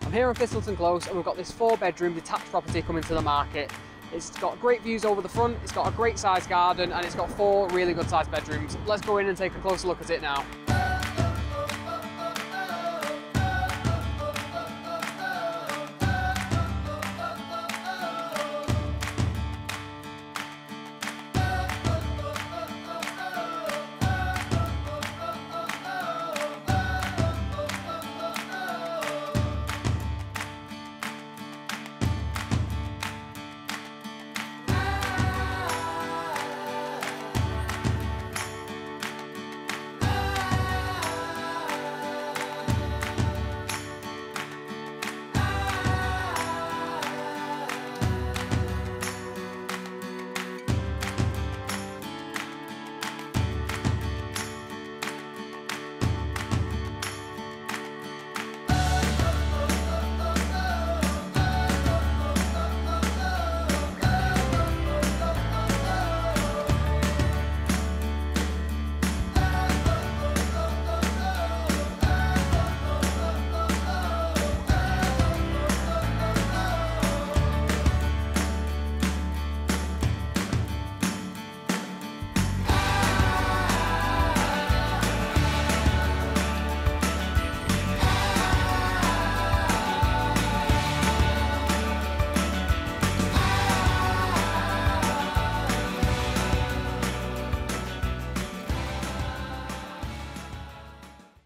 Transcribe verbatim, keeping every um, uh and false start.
I'm here on Thistleton Close and we've got this four bedroom detached property coming to the market. It's got great views over the front, it's got a great sized garden and it's got four really good sized bedrooms. Let's go in and take a closer look at it now.